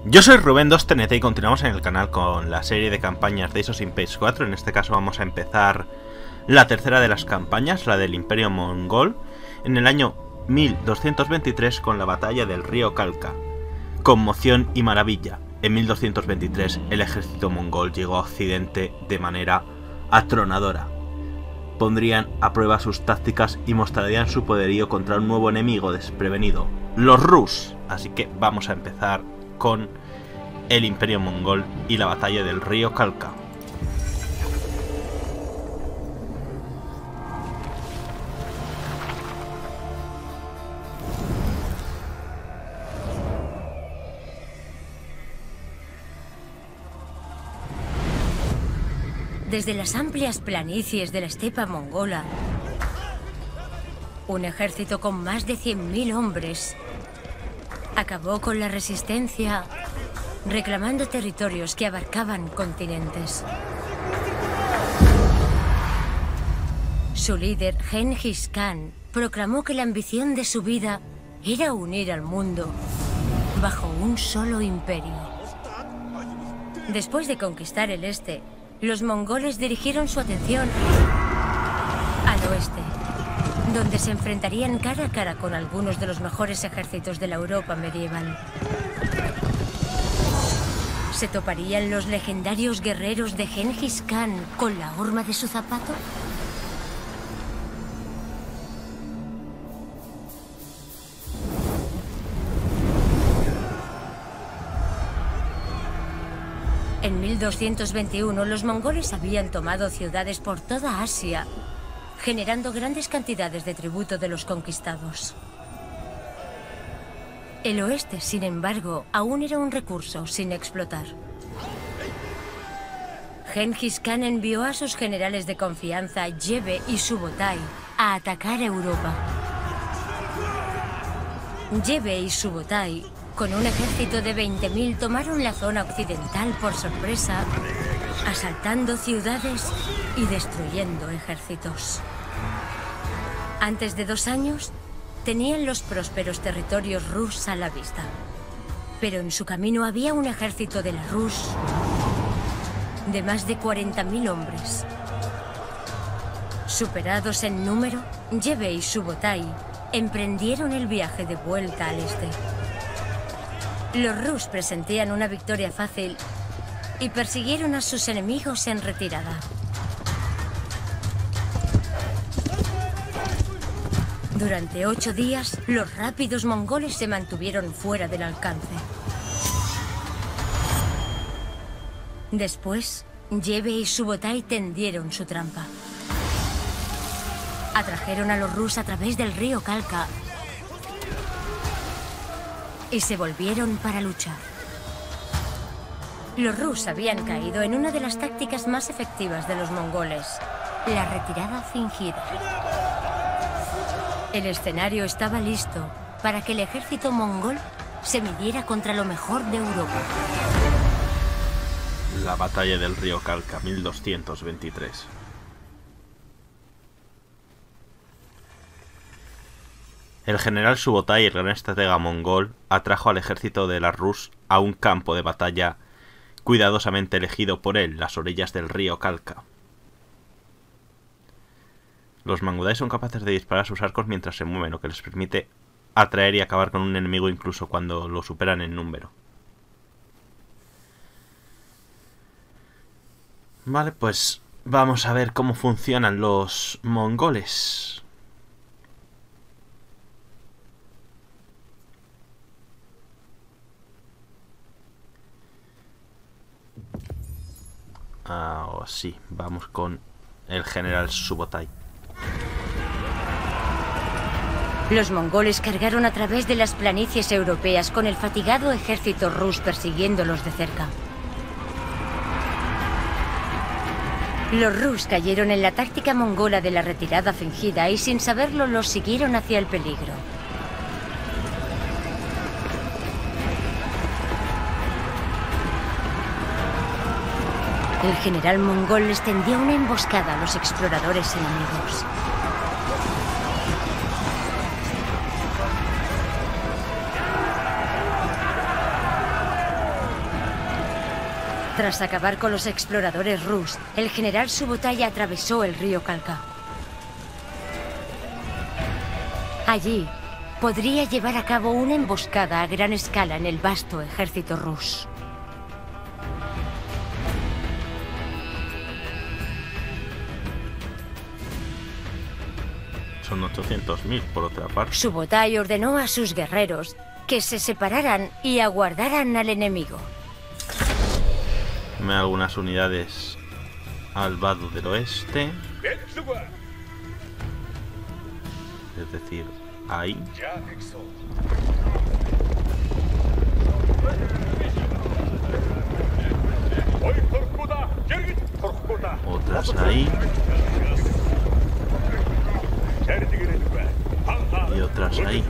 Yo soy Rubén2TNT y continuamos en el canal con la serie de campañas de Ace of Empires 4. En este caso vamos a empezar la tercera de las campañas, la del Imperio Mongol, en el año 1223 con la batalla del río Kalka. Conmoción y maravilla. En 1223 el ejército mongol llegó a Occidente de manera atronadora. Pondrían a prueba sus tácticas y mostrarían su poderío contra un nuevo enemigo desprevenido, los Rus. Así que vamos a empezar con el Imperio Mongol y la batalla del río Kalka. Desde las amplias planicies de la estepa mongola, un ejército con más de 100.000 hombres acabó con la resistencia, reclamando territorios que abarcaban continentes. Su líder, Genghis Khan, proclamó que la ambición de su vida era unir al mundo bajo un solo imperio. Después de conquistar el este, los mongoles dirigieron su atención al oeste, donde se enfrentarían cara a cara con algunos de los mejores ejércitos de la Europa medieval. ¿Se toparían los legendarios guerreros de Genghis Khan con la horma de su zapato? En 1221 los mongoles habían tomado ciudades por toda Asia, generando grandes cantidades de tributo de los conquistados. El oeste, sin embargo, aún era un recurso sin explotar. Genghis Khan envió a sus generales de confianza, Jebe y Subotai, a atacar Europa. Jebe y Subotai, con un ejército de 20.000, tomaron la zona occidental por sorpresa, asaltando ciudades y destruyendo ejércitos. Antes de 2 años, tenían los prósperos territorios Rus a la vista. Pero en su camino había un ejército de la Rus de más de 40.000 hombres. Superados en número, Jebe y Subotai emprendieron el viaje de vuelta al este. Los Rus presentían una victoria fácil y persiguieron a sus enemigos en retirada. Durante 8 días, los rápidos mongoles se mantuvieron fuera del alcance. Después, Jebe y Subotai tendieron su trampa. Atrajeron a los Rus a través del río Kalka y se volvieron para luchar. Los Rus habían caído en una de las tácticas más efectivas de los mongoles, la retirada fingida. El escenario estaba listo para que el ejército mongol se midiera contra lo mejor de Europa. La batalla del río Kalka, 1223. El general Subotai, el gran estratega mongol, atrajo al ejército de la Rus a un campo de batalla cuidadosamente elegido por él, las orillas del río Kalka. Los mangudais son capaces de disparar sus arcos mientras se mueven, lo que les permite atraer y acabar con un enemigo incluso cuando lo superan en número. Vale, pues vamos a ver cómo funcionan los mongoles. Sí, vamos con el general Subotai. Los mongoles cargaron a través de las planicies europeas con el fatigado ejército rus persiguiéndolos de cerca. Los Rus cayeron en la táctica mongola de la retirada fingida y sin saberlo los siguieron hacia el peligro. El general mongol les tendió una emboscada a los exploradores enemigos. Tras acabar con los exploradores Rus, el general Subotai atravesó el río Kalka. Allí, podría llevar a cabo una emboscada a gran escala en el vasto ejército Rus. Son 800.000 por otra parte. Subotai ordenó a sus guerreros que se separaran y aguardaran al enemigo. Me algunas unidades al vado del oeste. Es decir, ahí. Otras ahí. Y otras ahí.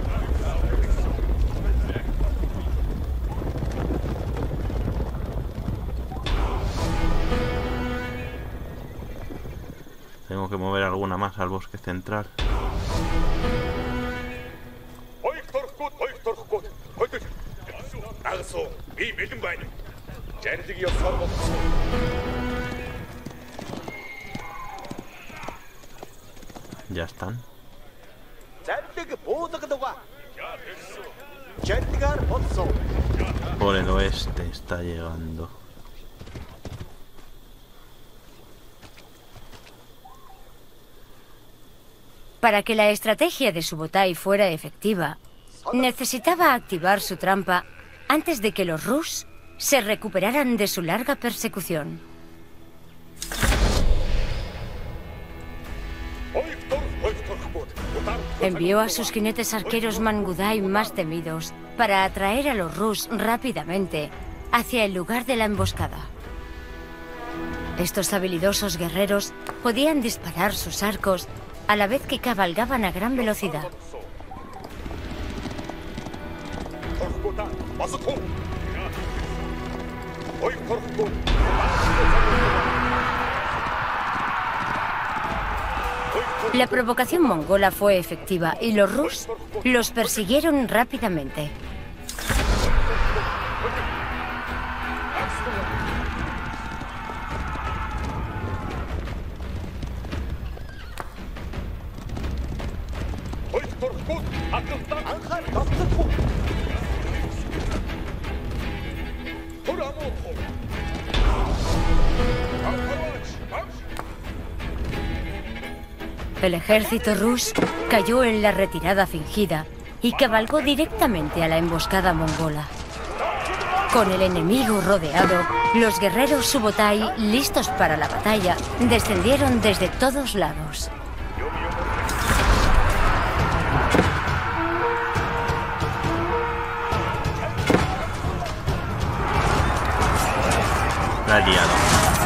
Tengo que mover alguna más al bosque central. Ya están. Por el oeste está llegando. Para que la estrategia de Subotai fuera efectiva, necesitaba activar su trampa antes de que los Rus se recuperaran de su larga persecución. Envió a sus jinetes arqueros Mangudai más temidos para atraer a los Rus rápidamente hacia el lugar de la emboscada. Estos habilidosos guerreros podían disparar sus arcos a la vez que cabalgaban a gran velocidad. La provocación mongola fue efectiva y los Rus los persiguieron rápidamente. El ejército Rus cayó en la retirada fingida y cabalgó directamente a la emboscada mongola. Con el enemigo rodeado, los guerreros Subotai, listos para la batalla, descendieron desde todos lados. La he liado.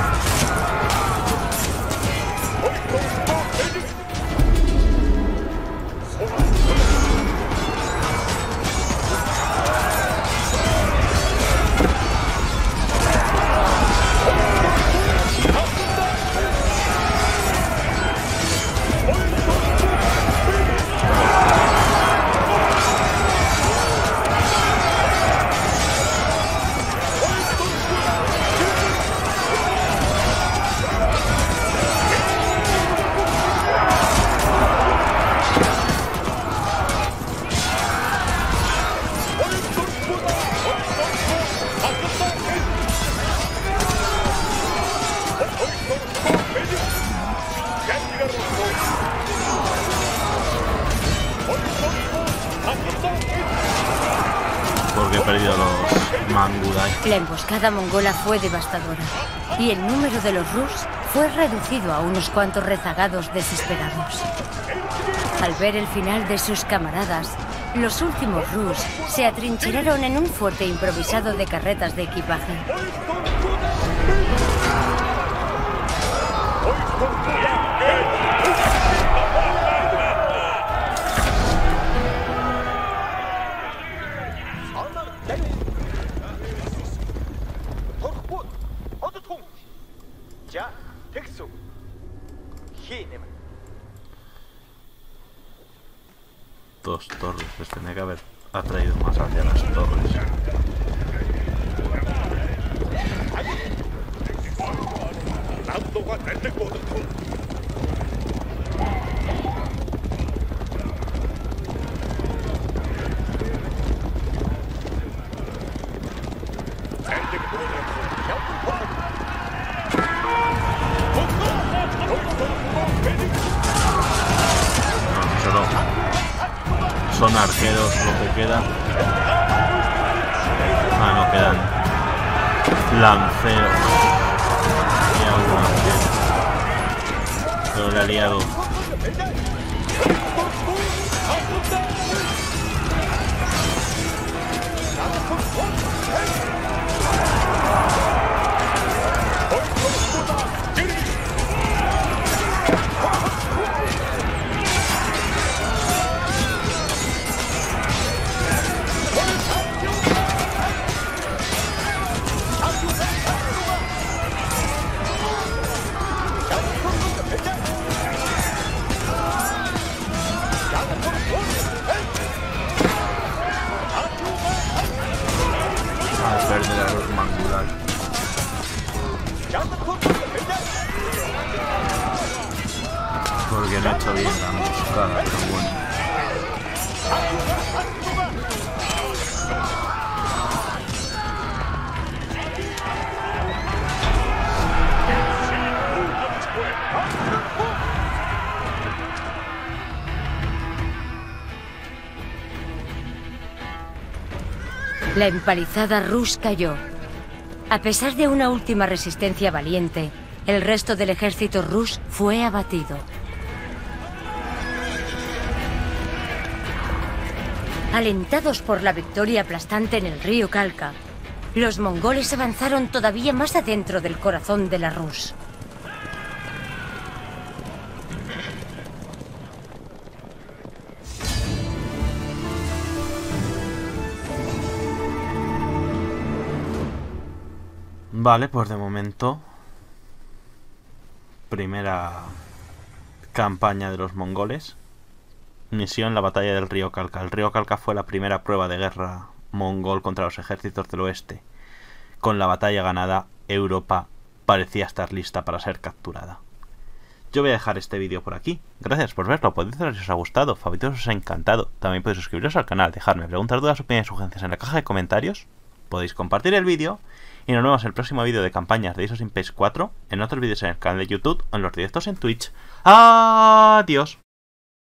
Porque he perdido los Mangudai. La emboscada mongola fue devastadora y el número de los Rus fue reducido a unos cuantos rezagados desesperados. Al ver el final de sus camaradas, los últimos Rus se atrincheraron en un fuerte improvisado de carretas de equipaje. Dos torres, les tenía que haber atraído más hacia las torres. Solo son arqueros lo que queda. Ah, no quedan lanceros. Y algún arquero. Pero le ha liado. Perder a los mangular. Porque no he hecho bien la emboscada, pero bueno. La empalizada Rus cayó. A pesar de una última resistencia valiente, el resto del ejército Rus fue abatido. Alentados por la victoria aplastante en el río Kalka, los mongoles avanzaron todavía más adentro del corazón de la Rus. Vale, pues de momento primera campaña de los mongoles. Misión: la batalla del río Kalka. El río Kalka fue la primera prueba de guerra mongol contra los ejércitos del oeste. Con la batalla ganada, Europa parecía estar lista para ser capturada. Yo voy a dejar este vídeo por aquí. Gracias por verlo. Podéis ver si os ha gustado, favoritos, os ha encantado. También podéis suscribiros al canal, dejarme preguntas, dudas, opiniones y sugerencias en la caja de comentarios. Podéis compartir el vídeo. Y nos vemos en el próximo vídeo de campañas de Ace of Empires 4, en otros vídeos en el canal de YouTube o en los directos en Twitch. ¡Adiós!